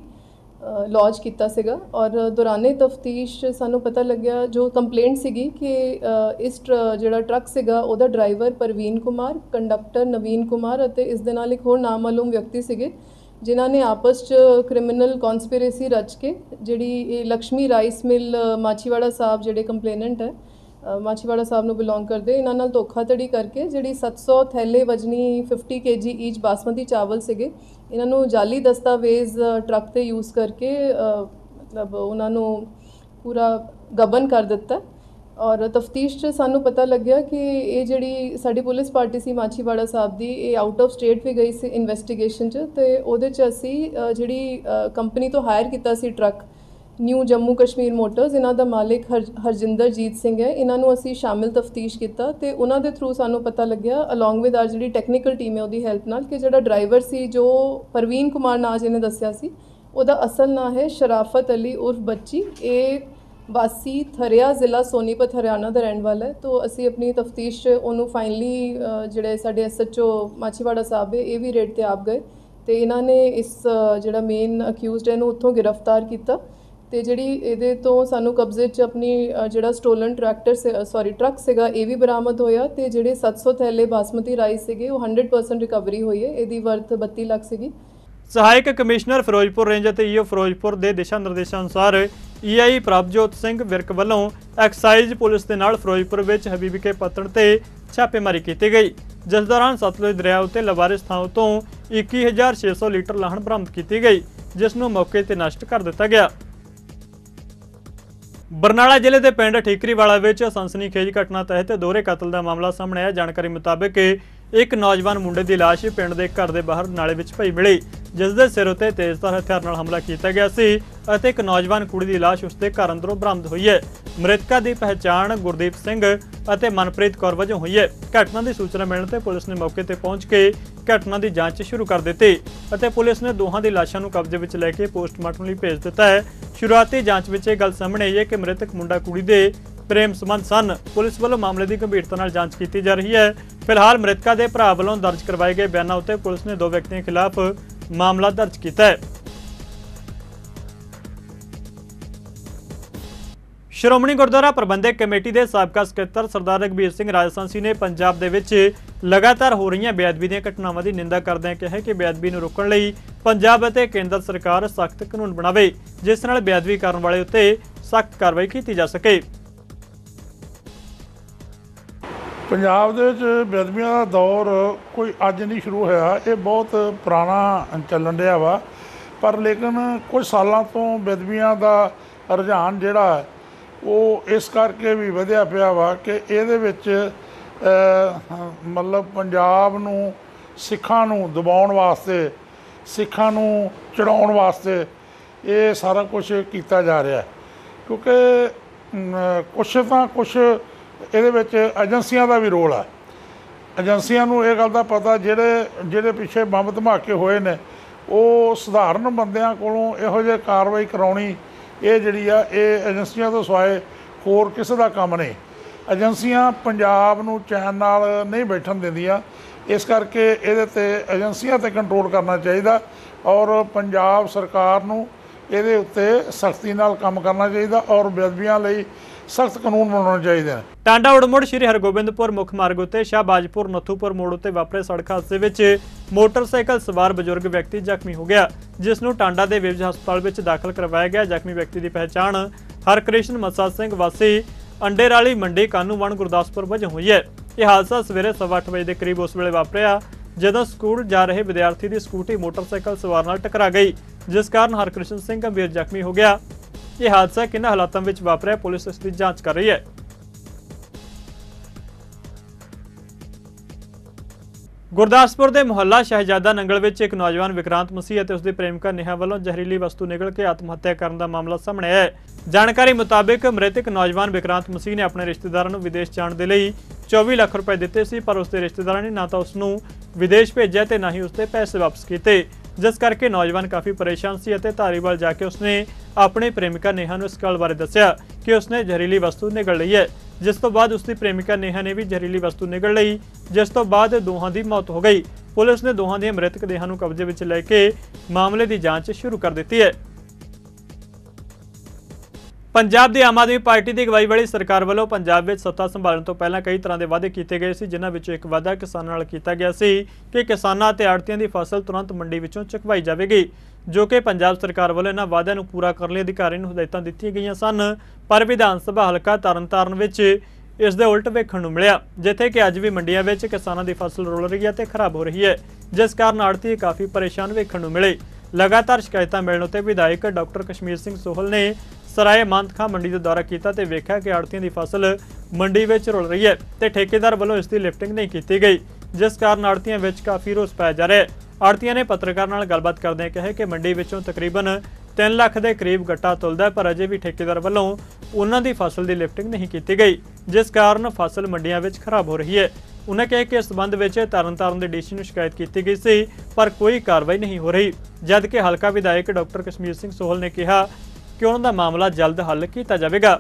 ਲੌਂਚ ਕੀਤਾ ਸੀਗਾ। ਔਰ ਦੌਰਾਨੇ ਤਫਤੀਸ਼ ਸਾਨੂੰ ਪਤਾ ਲੱਗਿਆ, ਜੋ ਕੰਪਲੇਂਟ ਸੀਗੀ ਕਿ ਇਸ ਜਿਹੜਾ ਟਰੱਕ ਸੀਗਾ ਉਹਦਾ ਡਰਾਈਵਰ ਪ੍ਰਵੀਨ ਕੁਮਾਰ, ਕੰਡਕਟਰ ਨਵੀਨ ਕੁਮਾਰ ਅਤੇ ਇਸ ਦੇ ਨਾਲ ਇੱਕ ਹੋਰ ਨਾਮਾਲੂਮ ਵਿਅਕਤੀ ਸੀਗੇ, ਜਿਨ੍ਹਾਂ ਨੇ ਆਪਸ 'ਚ ਕ੍ਰਿਮੀਨਲ ਕਨਸਪੀਰੇਸੀ ਰਚ ਕੇ ਜਿਹੜੀ ਇਹ ਲక్ష్ਮੀ ਰਾਈਸ ਮਿਲ ਮਾਛੀਵਾੜਾ ਸਾਹਿਬ ਜਿਹੜੇ ਕੰਪਲੇਨੈਂਟ ਹੈ ਮਾਛੀਵਾੜਾ ਸਾਹਿਬ ਨੂੰ ਬਿਲੋਂਗ ਕਰਦੇ, ਇਹਨਾਂ ਨਾਲ ਧੋਖਾਧੜੀ ਕਰਕੇ ਜਿਹੜੀ 700 ਥੈਲੇ ਵਜਨੀ 50 kg ਈਚ ਬਾਸਮਤੀ ਚਾਵਲ ਸੀਗੇ, ਇਹਨਾਂ ਨੂੰ ਜਾਲੀ ਦਸਤਾਵੇਜ਼ ਟਰੱਕ ਤੇ ਯੂਜ਼ ਕਰਕੇ ਮਤਲਬ ਉਹਨਾਂ ਨੂੰ ਪੂਰਾ ਗਬਨ ਕਰ ਦਿੱਤਾ। ਔਰ ਤਫਤੀਸ਼ 'ਚ ਸਾਨੂੰ ਪਤਾ ਲੱਗਿਆ ਕਿ ਇਹ ਜਿਹੜੀ ਸਾਡੀ ਪੁਲਿਸ ਪਾਰਟੀ ਸੀ ਮਾਛੀਵਾੜਾ ਸਾਹਿਬ ਦੀ, ਇਹ ਆਊਟ ਆਫ ਸਟੇਟ ਵੀ ਗਈ ਸੀ ਇਨਵੈਸਟੀਗੇਸ਼ਨ 'ਚ, ਤੇ ਉਹਦੇ 'ਚ ਅਸੀਂ ਜਿਹੜੀ ਕੰਪਨੀ ਤੋਂ ਹਾਇਰ ਕੀਤਾ ਸੀ truck new Jammu Kashmir motors, ਇਹਨਾਂ ਦਾ ਮਾਲਿਕ ਹਰਜਿੰਦਰਜੀਤ ਸਿੰਘ ਹੈ, ਇਹਨਾਂ ਨੂੰ ਅਸੀਂ ਸ਼ਾਮਿਲ ਤਫਤੀਸ਼ ਕੀਤਾ ਤੇ ਉਹਨਾਂ ਦੇ ਥਰੂ ਸਾਨੂੰ ਪਤਾ ਲੱਗਿਆ ਅਲੋਂਗ ਵਿਦ ਆਰ ਜਿਹੜੀ ਟੈਕਨੀਕਲ ਟੀਮ ਹੈ ਉਹਦੀ ਹੈਲਪ ਨਾਲ, ਕਿ ਜਿਹੜਾ ਡਰਾਈਵਰ ਸੀ ਜੋ ਪ੍ਰਵੀਨ ਕੁਮਾਰ ਨਾਂ ਜਿਹਨੇ ਦੱਸਿਆ ਸੀ, ਉਹਦਾ ਅਸਲ ਨਾਂ ਹੈ ਸ਼ਰਾਫਤ ਅਲੀ ਉਰਫ ਬੱਚੀ। ਇਹ ਵਾਸੀ ਥਰਿਆ ਜ਼ਿਲ੍ਹਾ ਸੋਨੀਪਤ ਹਰਿਆਣਾ ਦਾ ਰਹਿਣ ਵਾਲਾ ਹੈ। तो ਅਸੀਂ ਆਪਣੀ ਤਫਤੀਸ਼ 'ਚ ਉਹਨੂੰ ਫਾਈਨਲੀ ਜਿਹੜੇ ਸਾਡੇ SHO ਮਾਛੀਵਾੜਾ ਸਾਹਿਬ ਹੈ ਇਹ ਵੀ ਰੇਡ ਤੇ ਆਪ ਗਏ ਤੇ ਇਹਨਾਂ ਨੇ ਇਸ ਜਿਹੜਾ ਮੇਨ ਅਕਿਊਜ਼ਡ ਹੈ ਨੂੰ ਉੱਥੋਂ ਗ੍ਰਿਫਤਾਰ ਕੀਤਾ ਤੇ ਜਿਹੜੀ ਇਹਦੇ ਤੋਂ ਸਾਨੂੰ ਕਬਜ਼ੇ 'ਚ ਆਪਣੀ ਜਿਹੜਾ ਸਟੋਲਨ ਟਰੱਕ ਸੀਗਾ ਇਹ ਵੀ ਬਰਾਮਦ ਹੋਇਆ ਤੇ ਜਿਹੜੇ 700 ਥੈਲੇ ਬਾਸਮਤੀ ਰਾਈਸ ਸੀਗੇ ਉਹ 100% ਰਿਕਵਰੀ ਹੋਈ ਹੈ, ਇਹਦੀ ਵਰਥ 32 ਲੱਖ ਸੀਗੀ। ਸਹਾਇਕ ਕਮਿਸ਼ਨਰ ਫਿਰੋਜ਼ਪੁਰ ਰੇਂਜ ਅਤੇ ਈਓ ਫਿਰੋਜ਼ਪੁਰ ਦੇ ਦਿਸ਼ਾ ਨਿਰਦੇਸ਼ਾਂ ਅਨੁਸਾਰ EI ਪ੍ਰਭਜੋਤ ਸਿੰਘ ਵਿਰਕ ਵੱਲੋਂ ਐਕਸਾਈਜ਼ ਪੁਲਿਸ ਦੇ ਨਾਲ ਫਿਰੋਜ਼ਪੁਰ ਵਿੱਚ ਹਬੀਬੀ ਕੇ ਪੱਤਣ ਤੇ ਛਾਪੇਮਾਰੀ ਕੀਤੀ ਗਈ, ਜਿਸ ਦੌਰਾਨ ਸਤਲੁਜ ਦਰਿਆ ਉੱਤੇ ਲਵਾਰਿਸ ਥਾਂ ਤੋਂ 21,600 ਲੀਟਰ ਲਾਹਣ ਬਰਾਮਦ ਕੀਤੀ ਗਈ, ਜਿਸ ਨੂੰ ਮੌਕੇ ਤੇ ਨਸ਼ਟ ਕਰ ਦਿੱਤਾ ਗਿਆ। ਬਰਨਾਲਾ ਜ਼ਿਲ੍ਹੇ ਦੇ ਪਿੰਡ ਠੀਕਰੀਵਾਲਾ ਵਿੱਚ ਸਨਸਨੀਖੇਜ ਘਟਨਾ ਤਹਿਤ ਦੋਹਰੇ ਕਤਲ ਦਾ ਮਾਮਲਾ ਸਾਹਮਣੇ ਆਇਆ। ਜਾਣਕਾਰੀ ਮੁਤਾਬਕ ਇੱਕ ਨੌਜਵਾਨ ਮੁੰਡੇ ਦੀ ਲਾਸ਼ ਪਿੰਡ ਦੇ ਘਰ ਦੇ ਬਾਹਰ ਨਾਲੇ ਵਿੱਚ ਪਈ ਮਿਲੀ, ਜਿਸ ਦੇ ਸਿਰ ਉੱਤੇ ਤੇਜ਼ਧਾਰ ਹਥਿਆਰ ਨਾਲ ਹਮਲਾ ਕੀਤਾ ਗਿਆ ਸੀ ਅਤੇ ਇੱਕ ਨੌਜਵਾਨ ਕੁੜੀ ਦੀ ਲਾਸ਼ ਉਸ ਦੇ ਘਰ ਅੰਦਰੋਂ ਬਰਾਮਦ ਹੋਈ ਹੈ। ਮ੍ਰਿਤਕਾਂ ਦੀ ਪਹਿਚਾਣ ਗੁਰਦੀਪ ਸਿੰਘ ਅਤੇ ਮਨਪ੍ਰੀਤ ਕੌਰ ਵਜੋਂ ਹੋਈ ਹੈ। ਘਟਨਾ ਦੀ ਸੂਚਨਾ ਮਿਲਣ ਤੇ ਪੁਲਿਸ ਨੇ ਮੌਕੇ ਤੇ ਪਹੁੰਚ ਕੇ ਘਟਨਾ ਦੀ ਜਾਂਚ ਸ਼ੁਰੂ ਕਰ ਦਿੱਤੀ ਅਤੇ ਪੁਲਿਸ ਨੇ ਦੋਹਾਂ ਦੀ ਲਾਸ਼ਾਂ ਨੂੰ ਕਬਜ਼ੇ ਵਿੱਚ ਲੈ ਕੇ ਪੋਸਟਮਾਰਟਮ ਲਈ ਭੇਜ ਦਿੱਤਾ ਹੈ। ਸ਼ੁਰੂਆਤੀ ਜਾਂਚ ਵਿੱਚ ਇਹ ਗੱਲ ਸਾਹਮਣੇ ਆਈ ਹੈ ਕਿ ਮ੍ਰਿਤਕ ਮੁੰਡਾ ਕੁੜੀ ਦੇ ਪ੍ਰੇਮ ਸੰਬੰਧ ਸਨ। ਪੁਲਿਸ ਵੱਲੋਂ ਮਾਮਲੇ ਦੀ ਗੰਭੀਰਤਾ ਨਾਲ ਜਾਂਚ ਕੀਤੀ ਜਾ ਰਹੀ ਹੈ। ਫਿਲਹਾਲ ਮ੍ਰਿਤਕਾਂ ਦੇ ਭਰਾ ਵੱਲੋਂ ਦਰਜ ਕਰਵਾਏ ਗਏ ਬਿਆਨਾਂ ਉੱਤੇ ਪੁਲਿਸ ਨੇ 2 ਵਿਅਕਤੀਆਂ ਖਿਲਾਫ ਮਾਮਲਾ ਦਰਜ ਕੀਤਾ ਹੈ। ਸ਼੍ਰੋਮਣੀ ਗੁਰਦੁਆਰਾ ਪ੍ਰਬੰਧਕ ਕਮੇਟੀ ਦੇ ਸਾਬਕਾ ਸਕੱਤਰ ਸਰਦਾਰ ਰਘਬੀਰ ਸਿੰਘ ਰਾਜਸਥਾਨੀ ਨੇ ਪੰਜਾਬ ਦੇ ਵਿੱਚ ਲਗਾਤਾਰ ਹੋ ਰਹੀਆਂ ਬੇਅਦਬੀ ਦੀਆਂ ਘਟਨਾਵਾਂ ਦੀ ਨਿੰਦਾ ਕਰਦਿਆਂ ਕਿਹਾ ਕਿ ਬੇਅਦਬੀ ਨੂੰ ਰੋਕਣ ਲਈ ਪੰਜਾਬ ਅਤੇ ਕੇਂਦਰ ਸਰਕਾਰ ਸਖਤ ਕਾਨੂੰਨ ਬਣਾਵੇ ਜਿਸ ਨਾਲ ਬੇਅਦਬੀ ਕਰਨ ਵਾਲੇ ਉੱਤੇ ਸਖਤ ਕਾਰਵਾਈ ਕੀਤੀ ਜਾ ਸਕੇ। ਪੰਜਾਬ ਦੇ ਵਿੱਚ ਬੇਅਦਬੀਆਂ ਦਾ ਦੌਰ ਕੋਈ ਅੱਜ ਨਹੀਂ ਸ਼ੁਰੂ ਹੋਇਆ, ਇਹ ਬਹੁਤ ਪੁਰਾਣਾ ਚੱਲਣ ਰਿਹਾ ਵਾ। ਪਰ ਲੇਕਿਨ ਕੁਝ ਸਾਲਾਂ ਤੋਂ ਬੇਅਦਬੀਆਂ ਦਾ ਰੁਝਾਨ ਜਿਹੜਾ ਹੈ ਉਹ ਇਸ ਕਰਕੇ ਵੀ ਵਧਿਆ ਪਿਆ ਵਾ ਕਿ ਇਹਦੇ ਵਿੱਚ ਮਤਲਬ ਪੰਜਾਬ ਨੂੰ ਸਿੱਖਾਂ ਨੂੰ ਦਬਾਉਣ ਵਾਸਤੇ, ਸਿੱਖਾਂ ਨੂੰ ਚੜਾਉਣ ਵਾਸਤੇ ਇਹ ਸਾਰਾ ਕੁਝ ਕੀਤਾ ਜਾ ਰਿਹਾ। ਕਿਉਂਕਿ ਕੁਛ ਇਹਦੇ ਵਿੱਚ ਏਜੰਸੀਆਂ ਦਾ ਵੀ ਰੋਲ ਹੈ। ਏਜੰਸੀਆਂ ਨੂੰ ਇਹ ਗੱਲ ਦਾ ਪਤਾ ਜਿਹੜੇ ਪਿੱਛੇ ਬੰਬ ਧਮਾਕੇ ਹੋਏ ਨੇ ਉਹ ਸਧਾਰਨ ਬੰਦਿਆਂ ਕੋਲੋਂ ਇਹੋ ਜਿਹੀ ਕਾਰਵਾਈ ਕਰਾਉਣੀ ਇਹ ਜਿਹੜੀ ਆ ਇਹ ਏਜੰਸੀਆਂ ਤੋਂ ਸਿਵਾਏ ਹੋਰ ਕਿਸੇ ਦਾ ਕੰਮ ਨਹੀਂ। ਏਜੰਸੀਆਂ ਪੰਜਾਬ ਨੂੰ ਚੈਨ ਨਾਲ ਨਹੀਂ ਬੈਠਣ ਦਿੰਦੀਆਂ, ਇਸ ਕਰਕੇ ਇਹਦੇ 'ਤੇ ਏਜੰਸੀਆਂ 'ਤੇ ਕੰਟਰੋਲ ਕਰਨਾ ਚਾਹੀਦਾ ਔਰ ਪੰਜਾਬ ਸਰਕਾਰ ਨੂੰ ਇਹਦੇ ਉੱਤੇ ਸਖਤੀ ਨਾਲ ਕੰਮ ਕਰਨਾ ਚਾਹੀਦਾ ਔਰ ਬੇਅਦਬੀਆਂ ਲਈ ਸਖਤ ਕਾਨੂੰਨ ਬਣਾਉਣੇ ਚਾਹੀਦੇ ਨੇ। ਟਾਂਡਾ ਉੜਮੁੜ ਸ਼੍ਰੀ ਹਰਗੋਬਿੰਦਪੁਰ ਮੁੱਖ ਮਾਰਗ ਉੱਤੇ ਸ਼ਾਹਬਾਜਪੁਰ ਨੱਥੂਪੁਰ ਮੋੜ ਉੱਤੇ ਵਾਪਰੇ ਸੜਕ ਹਾਦਸੇ ਵਿੱਚ ਮੋਟਰਸਾਈਕਲ ਸਵਾਰ ਬਜ਼ੁਰਗ ਵਿਅਕਤੀ ਜ਼ਖਮੀ ਹੋ ਗਿਆ, ਜਿਸ ਨੂੰ ਟਾਂਡਾ ਦੇ ਵਿਵਜ ਹਸਪਤਾਲ ਵਿੱਚ ਦਾਖਲ ਕਰਵਾਇਆ ਗਿਆ। ਜ਼ਖਮੀ ਵਿਅਕਤੀ ਦੀ ਪਹਿਚਾਣ ਹਰਕ੍ਰਿਸ਼ਨ ਮੱਸਾ ਸਿੰਘ ਵਾਸੀ ਅੰਡੇਰਾਲੀ ਮੰਡੀ ਕਾਨੂੰਵਾਨ ਗੁਰਦਾਸਪੁਰ ਵਜੋਂ ਹੋਈ ਹੈ। ਇਹ ਹਾਦਸਾ ਸਵੇਰੇ 8:15 ਵਜੇ ਦੇ ਕਰੀਬ ਉਸ ਵੇਲੇ ਵਾਪਰਿਆ ਜਦੋਂ ਸਕੂਲ ਜਾ ਰਹੇ ਵਿਦਿਆਰਥੀ ਦੀ ਸਕੂਟੀ ਮੋਟਰਸਾਈਕਲ ਸਵਾਰ ਨਾਲ ਟਕਰਾ ਗਈ, ਜਿਸ ਕਾਰਨ ਹਰਕ੍ਰਿਸ਼ਨ ਸਿੰਘ ਗੰਭੀਰ ਜ਼ਖਮੀ ਹੋ ਗਿਆ। ਇਹ ਹਾਦਸਾ ਕਿਹਨਾਂ ਹਾਲਾਤਾਂ ਵਿੱਚ ਵਾਪਰਿਆ, ਪੁਲਿਸ ਇਸ ਦੀ ਜਾਂਚ ਕਰ ਰਹੀ ਹੈ। ਗੁਰਦਾਸਪੁਰ ਦੇ ਮੁਹੱਲਾ ਸ਼ਹਿਜ਼ਾਦਾ ਨੰਗਲ ਵਿੱਚ ਇੱਕ ਨੌਜਵਾਨ ਵਿਕਰਾਂਤ ਮਸੀਹ ਅਤੇ ਉਸਦੀ ਪ੍ਰੇਮਿਕਾ ਨੇਹਾ ਵੱਲੋਂ ਜ਼ਹਿਰੀਲੀ ਵਸਤੂ ਨਿਗਲ ਕੇ ਆਤਮ ਹੱਤਿਆ ਕਰਨ ਦਾ ਮਾਮਲਾ ਸਾਹਮਣੇ ਆਇਆ ਹੈ। ਜਾਣਕਾਰੀ ਮੁਤਾਬਿਕ ਮ੍ਰਿਤਕ ਨੌਜਵਾਨ ਵਿਕਰਾਂਤ ਮਸੀਹ ਨੇ ਆਪਣੇ ਰਿਸ਼ਤੇਦਾਰਾਂ ਨੂੰ ਵਿਦੇਸ਼ ਜਾਣ ਦੇ ਲਈ 24 ਲੱਖ ਰੁਪਏ ਦਿੱਤੇ ਸੀ, ਪਰ ਉਸਦੇ ਰਿਸ਼ਤੇਦਾਰਾਂ ਨੇ ਨਾ ਤਾਂ ਉਸ ਨੂੰ ਵਿਦੇਸ਼ ਭੇਜਿਆ ਤੇ ਨਾ ਹੀ ਉਸਦੇ ਪੈਸੇ ਵਾਪਸ ਕੀਤੇ, ਜਿਸ ਕਰਕੇ ਨੌਜਵਾਨ ਕਾਫੀ ਪਰੇਸ਼ਾਨ ਸੀ ਅਤੇ ਧਾਰੀਵਾਲ ਜਾ ਕੇ ਉਸਨੇ ਆਪਣੀ ਪ੍ਰੇਮਿਕਾ ਨੇਹਾ ਨੂੰ ਇਸ ਗੱਲ ਬਾਰੇ ਦੱਸਿਆ ਕਿ ਉਸਨੇ ਜ਼ਹਿਰੀਲੀ ਵਸਤੂ ਨਿਗਲ ਲਈ ਹੈ, ਜਿਸ ਤੋਂ ਬਾਅਦ ਉਸਦੀ ਪ੍ਰੇਮਿਕਾ ਨੇਹਾ ਨੇ ਵੀ ਜ਼ਹਿਰੀਲੀ ਵਸਤੂ ਨਿਗਲ ਲਈ, ਜਿਸ ਤੋਂ ਬਾਅਦ ਦੋਹਾਂ ਦੀ ਮੌਤ ਹੋ ਗਈ। ਪੁਲਿਸ ਨੇ ਦੋਹਾਂ ਦੀਆਂ ਮ੍ਰਿਤਕ ਦੇਹਾਂ ਨੂੰ ਕਬਜ਼ੇ ਵਿੱਚ ਲੈ ਕੇ ਮਾਮਲੇ ਦੀ ਜਾਂਚ ਸ਼ੁਰੂ ਕਰ ਦਿੱਤੀ ਹੈ। ਪੰਜਾਬ ਦੀ ਆਮ ਆਦਮੀ ਪਾਰਟੀ ਦੀ ਅਗਵਾਈ ਵਾਲੀ ਸਰਕਾਰ ਵੱਲੋਂ ਪੰਜਾਬ ਵਿੱਚ ਸੱਤਾ ਸੰਭਾਲਣ ਤੋਂ ਪਹਿਲਾਂ ਕਈ ਤਰ੍ਹਾਂ ਦੇ ਵਾਅਦੇ ਕੀਤੇ ਗਏ ਸੀ, ਜਿਨ੍ਹਾਂ ਵਿੱਚੋਂ ਇੱਕ ਵਾਅਦਾ ਕਿਸਾਨਾਂ ਨਾਲ ਕੀਤਾ ਗਿਆ ਸੀ ਕਿ ਕਿਸਾਨਾਂ ਅਤੇ ਆੜ੍ਹਤੀਆਂ ਦੀ ਫਸਲ ਤੁਰੰਤ ਮੰਡੀ ਵਿੱਚੋਂ ਚੁਕਵਾਈ ਜਾਵੇਗੀ, ਜੋ ਕਿ ਪੰਜਾਬ ਸਰਕਾਰ ਵੱਲੋਂ ਇਹਨਾਂ ਵਾਅਦਿਆਂ ਨੂੰ ਪੂਰਾ ਕਰਨ ਲਈ ਅਧਿਕਾਰੀ ਨੂੰ ਹਦਾਇਤਾਂ ਦਿੱਤੀਆਂ ਗਈਆਂ ਸਨ। ਪਰ ਵਿਧਾਨ ਸਭਾ ਹਲਕਾ ਤਰਨਤਾਰਨ ਵਿੱਚ ਇਸ ਦੇ ਉਲਟ ਵੇਖਣ ਨੂੰ ਮਿਲਿਆ, ਜਿੱਥੇ ਕਿ ਅੱਜ ਵੀ ਮੰਡੀਆਂ ਵਿੱਚ ਕਿਸਾਨਾਂ ਦੀ ਫਸਲ ਰੁਲ ਰਹੀ ਹੈ ਤੇ ਖਰਾਬ ਹੋ ਰਹੀ ਹੈ, ਜਿਸ ਕਾਰਨ ਆੜ੍ਹਤੀ ਕਾਫੀ ਪਰੇਸ਼ਾਨ ਵੇਖਣ ਨੂੰ ਮਿਲੇ। ਲਗਾਤਾਰ ਸ਼ਿਕਾਇਤਾਂ ਮਿਲਣ ਉੱਤੇ ਵਿਧਾਇਕ ਡਾਕਟਰ ਕਸ਼ਮੀਰ ਸਿੰਘ ਸੋਹਲ ਨੇ ਸਰਾਏ ਮਾਨਤਖਾਂ ਮੰਡੀ ਦਾ ਦੌਰਾ ਕੀਤਾ ਤੇ ਵੇਖਿਆ ਕਿ ਆੜ੍ਹਤੀਆਂ ਦੀ ਫਸਲ ਮੰਡੀ ਵਿੱਚ ਰੁਲ ਰਹੀ ਹੈ ਤੇ ਠੇਕੇਦਾਰ ਵੱਲੋਂ ਇਸ ਦੀ ਲਿਫਟਿੰਗ ਨਹੀਂ ਕੀਤੀ ਗਈ, ਜਿਸ ਕਾਰਨ ਆੜ੍ਹਤੀਆਂ ਵਿੱਚ ਕਾਫੀ ਰੋਸ ਪਾਇਆ ਜਾ ਰਿਹਾ ਹੈ। ਆੜ੍ਹਤੀਆਂ ਨੇ ਪੱਤਰਕਾਰ ਨਾਲ ਗੱਲਬਾਤ ਕਰਦਿਆਂ ਕਿਹਾ ਕਿ ਮੰਡੀ ਵਿੱਚੋਂ ਤਕਰੀਬਨ 3 ਲੱਖ ਦੇ ਕਰੀਬ ਗੱਟਾ ਤੁਲਦਾ, ਪਰ ਅਜੇ ਵੀ ਠੇਕੇਦਾਰ ਵੱਲੋਂ ਉਹਨਾਂ ਦੀ ਫਸਲ ਦੀ ਲਿਫਟਿੰਗ ਨਹੀਂ ਕੀਤੀ ਗਈ, ਜਿਸ ਕਾਰਨ ਫਸਲ ਮੰਡੀਆਂ ਵਿੱਚ ਖਰਾਬ ਹੋ ਰਹੀ ਹੈ। ਉਹਨਾਂ ਕਿਹਾ ਕਿ ਇਸ ਸੰਬੰਧ ਵਿੱਚ ਤਰਨਤਾਰਨ ਦੇ ਡੀਸੀ ਨੂੰ ਸ਼ਿਕਾਇਤ ਕੀਤੀ ਗਈ ਸੀ, ਪਰ ਕੋਈ ਕਾਰਵਾਈ ਨਹੀਂ ਹੋ ਰਹੀ, ਜਦ ਕਿ ਹਲਕਾ ਵਿਧਾਇਕ ਡਾਕਟਰ ਕਸ਼ਮੀਰ ਸਿੰਘ ਸੋਹਲ ਨੇ ਕਿਹਾ ਕਿ ਉਹਨਾਂ ਦਾ ਮਾਮਲਾ ਜਲਦ ਹੱਲ ਕੀਤਾ ਜਾਵੇਗਾ।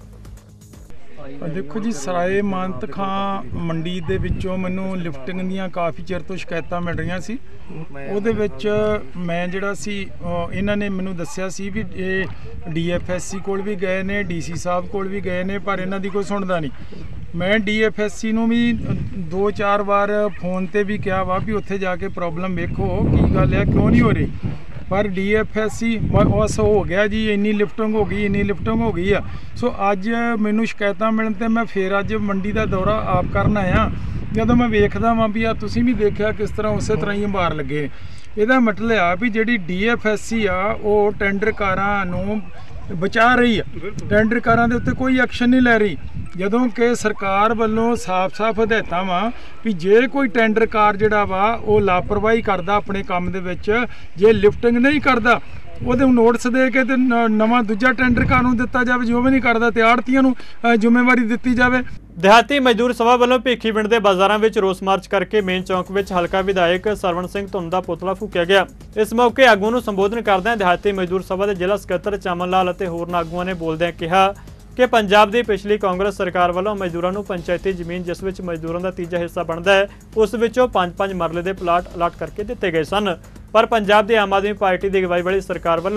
ਦੇਖੋ ਜੀ, ਸਰਾਏ ਮਾਨਤਖਾਂ ਮੰਡੀ ਦੇ ਵਿੱਚੋਂ ਮੈਨੂੰ ਲਿਫਟਿੰਗ ਦੀਆਂ ਕਾਫੀ ਚਿਰ ਤੋਂ ਸ਼ਿਕਾਇਤਾਂ ਮਿਲ ਰਹੀਆਂ ਸੀ। ਉਹਦੇ ਵਿੱਚ ਮੈਂ ਜਿਹੜਾ ਸੀ ਇਹਨਾਂ ਨੇ ਮੈਨੂੰ ਦੱਸਿਆ ਸੀ ਵੀ ਇਹ DFSC ਕੋਲ ਵੀ ਗਏ ਨੇ, DC ਸਾਹਿਬ ਕੋਲ ਵੀ ਗਏ ਨੇ, ਪਰ ਇਹਨਾਂ ਦੀ ਕੋਈ ਸੁਣਦਾ ਨਹੀਂ। ਮੈਂ DFSC ਨੂੰ ਵੀ 2-4 ਵਾਰ ਫੋਨ ਤੇ ਵੀ ਕਿਹਾ ਵਾ ਵੀ ਉੱਥੇ ਜਾ ਕੇ ਪ੍ਰੋਬਲਮ ਵੇਖੋ ਕੀ ਗੱਲ ਹੈ, ਕਿਉਂ ਨਹੀਂ ਹੋ ਰਹੀ, ਪਰ DFSC ਬਸ ਹੋ ਗਿਆ ਜੀ, ਇੰਨੀ ਲਿਫਟਿੰਗ ਹੋ ਗਈ, ਇੰਨੀ ਲਿਫਟਿੰਗ ਹੋ ਗਈ ਆ। ਸੋ ਅੱਜ ਮੈਨੂੰ ਸ਼ਿਕਾਇਤਾਂ ਮਿਲਣ ਤੇ ਮੈਂ ਫੇਰ ਅੱਜ ਮੰਡੀ ਦਾ ਦੌਰਾ ਆਪ ਕਰਨ ਆਇਆ। ਜਦੋਂ ਮੈਂ ਵੇਖਦਾ ਵਾਂ ਵੀ ਆ ਤੁਸੀਂ ਵੀ ਦੇਖਿਆ ਕਿਸ ਤਰ੍ਹਾਂ ਉਸੇ ਤਰ੍ਹਾਂ ਹੀ ਅੰਬਾਰ ਲੱਗੇ। ਇਹਦਾ ਮਤਲਬ ਆ ਵੀ ਜਿਹੜੀ DFSC ਆ ਉਹ ਟੈਂਡਰਕਾਰਾਂ ਨੂੰ ਬਚਾ ਰਹੀ ਆ, ਟੈਂਡਰਕਾਰਾਂ ਦੇ ਉੱਤੇ ਕੋਈ ਐਕਸ਼ਨ ਨਹੀਂ ਲੈ ਰਹੀ, ਜਦੋਂ ਕਿ ਸਰਕਾਰ ਵੱਲੋਂ ਸਾਫ਼-ਸਾਫ਼ ਹਦਾਇਤਾਂ ਵਾ ਵੀ ਜੇ ਕੋਈ ਟੈਂਡਰਕਾਰ ਜਿਹੜਾ ਵਾ ਉਹ ਲਾਪਰਵਾਹੀ ਕਰਦਾ ਆਪਣੇ ਕੰਮ ਦੇ ਵਿੱਚ, ਜੇ ਲਿਫਟਿੰਗ ਨਹੀਂ ਕਰਦਾ ਉਹਦੇ ਨੋਟਿਸ ਦੇ ਕੇ ਤੇ ਨਵਾਂ ਦੂਜਾ ਟੈਂਡਰਕਾਰ ਨੂੰ ਦਿੱਤਾ ਜਾਵੇ, ਜੋ ਵੀ ਨਹੀਂ ਕਰਦਾ ਤੇ ਆੜ੍ਹਤੀਆਂ ਨੂੰ ਜ਼ਿੰਮੇਵਾਰੀ ਦਿੱਤੀ ਜਾਵੇ। ਦਿਹਾਤੀ ਮਜ਼ਦੂਰ ਸਭਾ ਵੱਲੋਂ ਭਿੱਖੀਵਿੰਡ ਦੇ ਬਾਜ਼ਾਰਾਂ ਵਿੱਚ ਰੋਸ ਮਾਰਚ ਕਰਕੇ ਮੇਨ ਚੌਂਕ ਵਿੱਚ ਹਲਕਾ ਵਿਧਾਇਕ ਸਰਵਣ ਸਿੰਘ ਧੁੰਨ ਦਾ ਪੁਤਲਾ ਫੂਕਿਆ ਗਿਆ। ਇਸ ਮੌਕੇ ਆਗੂ ਨੂੰ ਸੰਬੋਧਨ ਕਰਦਿਆਂ ਦਿਹਾਤੀ ਮਜ਼ਦੂਰ ਸਭਾ ਦੇ ਜ਼ਿਲ੍ਹਾ ਸਕੱਤਰ ਚਮਨ ਲਾਲ ਅਤੇ ਹੋਰਨਾਂ ਆਗੂਆਂ ਨੇ ਬੋਲਦਿਆਂ ਕਿਹਾ ਕਿ ਪੰਜਾਬ ਦੀ ਪਿਛਲੀ ਕਾਂਗਰਸ ਸਰਕਾਰ ਵੱਲੋਂ ਮਜ਼ਦੂਰਾਂ ਨੂੰ ਪੰਚਾਇਤੀ ਜ਼ਮੀਨ, ਜਿਸ ਵਿੱਚ ਮਜ਼ਦੂਰਾਂ ਦਾ ਤੀਜਾ ਹਿੱਸਾ ਬਣਦਾ ਹੈ, ਉਸ ਵਿੱਚੋਂ 5-5 ਮਰਲੇ ਦੇ ਪਲਾਟ ਅਲਾਟ ਕਰਕੇ ਦਿੱਤੇ ਗਏ ਸਨ, ਪਰ ਪੰਜਾਬ ਦੀ ਆਮ ਆਦਮੀ ਪਾਰਟੀ ਦੀ ਅਗਵਾਈ ਵਾਲੀ ਸਰਕਾਰ ਵੱਲੋਂ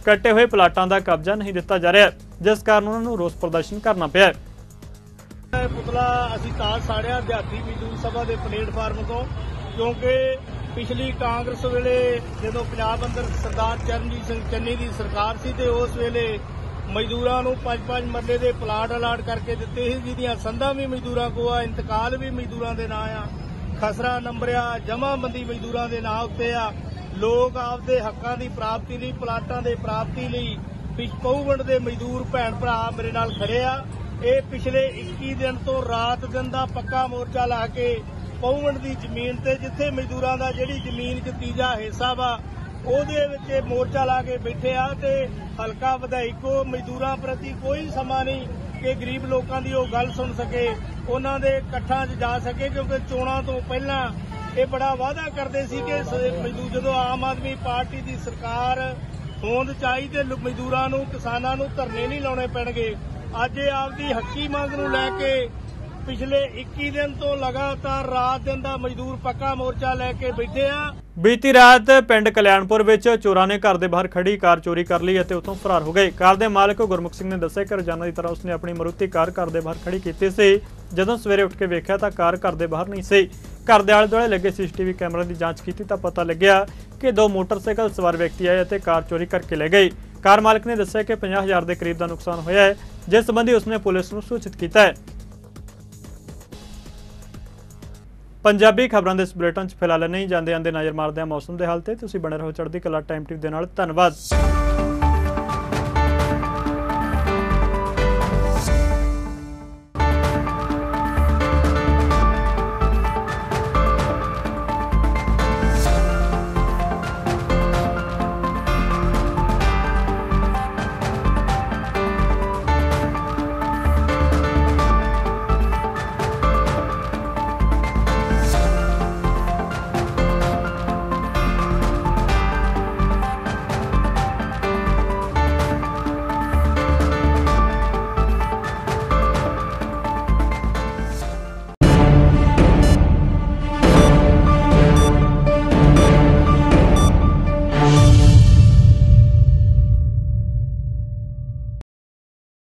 ਕੱਟੇ ਹੋਏ ਪਲਾਟਾਂ ਦਾ ਕਬਜ਼ਾ ਨਹੀਂ ਦਿੱਤਾ ਜਾ ਰਿਹਾ, ਜਿਸ ਕਾਰਨ ਉਹਨਾਂ ਨੂੰ ਰੋਸ ਪ੍ਰਦਰਸ਼ਨ ਕਰਨਾ ਪਿਆ। ਪੁਤਲਾ ਅਸੀਂ ਤਾਂ ਸਾੜਿਆ ਦਿਹਾਤੀ ਮਜ਼ਦੂਰ ਸਭਾ ਦੇ ਪਲੇਟਫਾਰਮ ਤੋਂ, ਕਿਉਂਕਿ ਪਿਛਲੀ ਕਾਂਗਰਸ ਵੇਲੇ ਜਦੋਂ ਪੰਜਾਬ ਅੰਦਰ ਸਰਦਾਰ ਚਰਨਜੀਤ ਸਿੰਘ ਚੰਨੀ ਦੀ ਸਰਕਾਰ ਸੀ ਤੇ ਉਸ ਵੇਲੇ ਮਜ਼ਦੂਰਾਂ ਨੂੰ 5-5 ਮਰਲੇ ਦੇ ਪਲਾਟ ਅਲਾਟ ਕਰਕੇ ਦਿੱਤੇ ਸੀ, ਜਿਹਦੀਆਂ ਸੰਦਾਂ ਵੀ ਮਜ਼ਦੂਰਾਂ ਕੋਲ ਆ, ਇੰਤਕਾਲ ਵੀ ਮਜ਼ਦੂਰਾਂ ਦੇ ਨਾਂ ਆ, ਖਸਰਾ ਨੰਬਰਿਆ ਜਮ੍ਹਾਂਬੰਦੀ ਮਜ਼ਦੂਰਾਂ ਦੇ ਨਾਂ ਉੱਤੇ ਆ। ਲੋਕ ਆਪਦੇ ਹੱਕਾਂ ਦੀ ਪ੍ਰਾਪਤੀ ਲਈ, ਪਲਾਟਾਂ ਦੇ ਪ੍ਰਾਪਤੀ ਲਈ ਪਊਵੰਡ ਦੇ ਮਜ਼ਦੂਰ ਭੈਣ ਭਰਾ ਮੇਰੇ ਨਾਲ ਖੜੇ ਆ। ਇਹ ਪਿਛਲੇ 21 ਦਿਨ ਤੋਂ ਰਾਤ ਦਿਨ ਦਾ ਪੱਕਾ ਮੋਰਚਾ ਲਾ ਕੇ ਪਊਵੰਡ ਦੀ ਜ਼ਮੀਨ ਤੇ, ਜਿੱਥੇ ਮਜ਼ਦੂਰਾਂ ਦਾ ਜਿਹੜੀ ਜ਼ਮੀਨ 'ਚ ਤੀਜਾ ਹਿੱਸਾ ਵਾ, ਉਹਦੇ ਵਿੱਚ ਇਹ ਮੋਰਚਾ ਲਾ ਕੇ ਬੈਠੇ ਆ। ਤੇ ਹਲਕਾ ਵਧਾਈਕੋ ਮਜ਼ਦੂਰਾਂ ਪ੍ਰਤੀ ਕੋਈ ਸਮਾਂ ਨਹੀਂ ਕਿ ਗਰੀਬ ਲੋਕਾਂ ਦੀ ਉਹ ਗੱਲ ਸੁਣ ਸਕੇ, ਉਹਨਾਂ ਦੇ ਇਕੱਠਾਂ 'ਚ ਜਾ ਸਕੇ, ਕਿਉਂਕਿ ਚੋਣਾਂ ਤੋਂ ਪਹਿਲਾਂ ਇਹ ਬੜਾ ਵਾਅਦਾ ਕਰਦੇ ਸੀ ਕਿ ਮਜ਼ਦੂਰ ਜਦੋਂ ਆਮ ਆਦਮੀ ਪਾਰਟੀ ਦੀ ਸਰਕਾਰ ਹੋਂਦ 'ਚ ਆਈ ਤੇ ਮਜ਼ਦੂਰਾਂ ਨੂੰ, ਕਿਸਾਨਾਂ ਨੂੰ ਧਰਨੇ ਨਹੀਂ ਲਾਉਣੇ ਪੈਣਗੇ। ਅੱਜ ਇਹ ਆਪਦੀ ਹੱਕੀ ਮੰਗ ਨੂੰ ਲੈ ਕੇ ਪਿਛਲੇ 21 ਦਿਨ ਤੋਂ ਲਗਾਤਾਰ ਰਾਤ ਦਿਨ ਦਾ ਮਜ਼ਦੂਰ ਪੱਕਾ ਮੋਰਚਾ ਲੈ ਕੇ ਬੈਠੇ ਆ। ਬੀਤੀ ਰਾਤ ਪਿੰਡ ਕਲਿਆਣਪੁਰ ਵਿੱਚ ਚੋਰਾਂ ਨੇ ਘਰ ਦੇ ਬਾਹਰ ਖੜੀ ਕਾਰ ਚੋਰੀ ਕਰ ਲਈ ਅਤੇ ਉੱਥੋਂ ਫਰਾਰ ਹੋ ਗਏ। ਕਾਰ ਦੇ ਮਾਲਕ ਗੁਰਮੁਖ ਸਿੰਘ ਨੇ ਦੱਸਿਆ ਕਿ ਰੋਜ਼ਾਨਾ ਦੀ ਤਰ੍ਹਾਂ ਉਸਨੇ ਆਪਣੀ ਮਾਰੂਤੀ ਕਾਰ ਘਰ ਦੇ ਬਾਹਰ ਖੜੀ ਕੀਤੀ ਸੀ। ਜਦੋਂ ਸਵੇਰੇ ਉੱਠ ਕੇ ਵੇਖਿਆ ਤਾਂ ਕਾਰ ਘਰ ਦੇ ਬਾਹਰ ਨਹੀਂ ਸੀ। ਘਰ ਦੇ ਆਲੇ ਦੁਆਲੇ ਲੱਗੇ ਸੀਸੀਟੀਵੀ ਕੈਮਰੇ ਦੀ ਜਾਂਚ ਕੀਤੀ ਤਾਂ ਪਤਾ ਲੱਗਿਆ ਕਿ 2 ਮੋਟਰਸਾਈਕਲ ਸਵਾਰ ਵਿਅਕਤੀ ਆਏ ਅਤੇ ਕਾਰ ਚੋਰੀ ਕਰਕੇ ਲੈ ਗਏ। ਕਾਰ ਮਾਲਕ ਨੇ ਦੱਸਿਆ ਕਿ 50,000 ਦੇ ਕਰੀਬ ਦਾ ਨੁਕਸਾਨ ਹੋਇਆ ਹੈ, ਜਿਸ ਸੰਬੰਧੀ ਉਸਨੇ ਪੁਲਿਸ ਨੂੰ ਸੂਚਿਤ ਕੀਤਾ ਹੈ। ਪੰਜਾਬੀ ਖਬਰਾਂ ਦੇ ਇਸ ਬੁਲੇਟਿਨ 'ਚ ਫਿਲਹਾਲ ਨਹੀਂ ਜਾਂਦੇ ਨਜ਼ਰ ਮਾਰਦੇ ਹਾਂ ਮੌਸਮ ਦੇ ਹਾਲ ਤੇ। ਤੁਸੀਂ ਬਣੇ ਰਹੋ ਚੜ੍ਹਦੀ ਕਲਾ ਟਾਈਮ ਟੀਵੀ ਦੇ ਨਾਲ। ਧੰਨਵਾਦ।